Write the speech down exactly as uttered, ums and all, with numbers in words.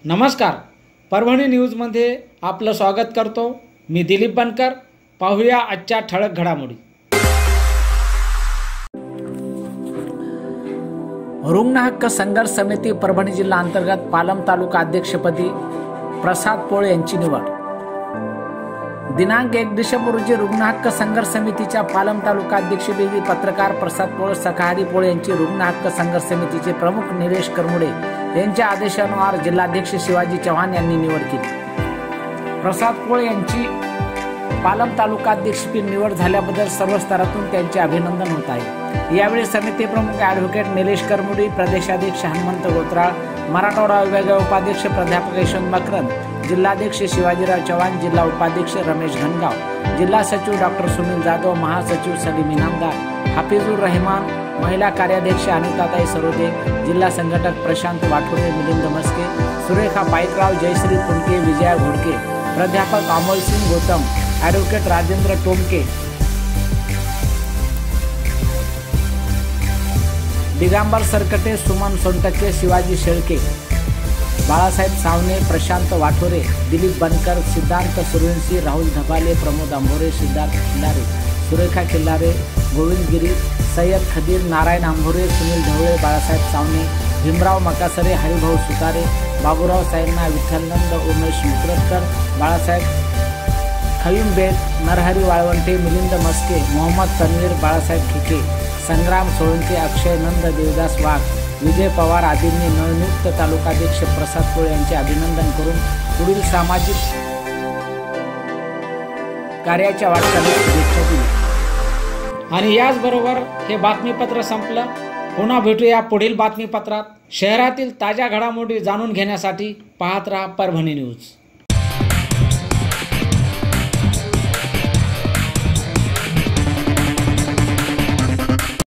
नमस्कार, परभणी न्यूजमध्ये आपलं स्वागत करतो। मी दिलीप बनकर। पाहूया आजच्या ठळक घडामोडी। रुग्ण हक्क संघर्ष समिती परभणी जिल्हा अंतर्गत पालम तालुका अध्यक्षपदी प्रसाद पोळ यांची निवड। दिनांक एक डिसेंबर रोजी रुग्ण हक्क संघर्ष समितीच्या पालम तालुका अध्यक्षपदी पत्रकार प्रसाद पोळ सखारी पोळ यांची रुग्ण हक्क संघर्ष समितीचे प्रमुख निलेश करमुडे यांच्या आदेशानुसार जिल्हाध्यक्ष शिवाजी चव्हाण यांनी निवड केली। प्रसाद पोळ यांची पालम तालुका अध्यक्षपदी निवड झाल्याबद्दल सर्व स्तरातून त्यांचे अभिनंदन होत आहे। यावेळी समिती प्रमुख ॲडव्होकेट निलेश करमुडे, प्रदेशाध्यक्ष हनुमंत गोत्राळ, मराठवाडा विभागीय उपाध्यक्ष प्राध्यापक यशवंत मकरंद, जिल्हाध्यक्ष शिवाजीराव चव्हाण, जिल्हा उपाध्यक्ष रमेश घनगाव, जिल्हा सचिव डॉक्टर सुनील जाधव, महासचिव सलीम इनामदार, हाफिजुर रहमान, महिला कार्याध्यक्ष अनिताताई सरोदे, जिल्हा संघटक प्रशांत वाठोरे, मिलिंद मस्के, सुरेखा पाईकराव, जयश्री पुनके, विजया घोडके, प्राध्यापक अमोल सिंग गौतम, ॲडव्होकेट राजेंद्र टोमके, दिगंबर सरकटे, सुमन सोनटके, शिवाजी शेळके, बाळासाहेब सावने, प्रशांत वाठोरे, दिलीप बनकर, सिद्धांत सूर्यवंशी, राहुल धबाले, प्रमोद आंभोरे, सिद्धार्थ खिल्लारे, सुरेखा खिल्लारे, गोविंद गिरी, सय्यद खदीर, नारायण आंभोरे, सुनील ढवळे, बाळासाहेब सावने, भीमराव मकासरे, हरिभाऊ सुतारे, बाबूराव सायन्ना, विठ्ठलनंद, उमेश मुकरटकर, बाळासाहेब खयूम बेग, नरहरी वाळवंटे, मिलिंद मस्के, मोहम्मद तन्वीर, बाळासाहेब खिके, संग्राम सोळंके, अक्षय नंद, देवदास वाघ, विजय पवार आदींनी नवनियुक्त तालुकाध्यक्ष प्रसाद पोळ यांचे अभिनंदन करून पुढील सामाजिक कार्याच्या वाटचालीस शुभेच्छा दिल्या। आणि याचबरोबर हे बातमीपत्र संपलं। पुन्हा भेटूया पुढील बातमीपत्रात। शहरातील ताज्या घडामोडी जाणून घेण्यासाठी पाहत रहा परभणी न्यूज।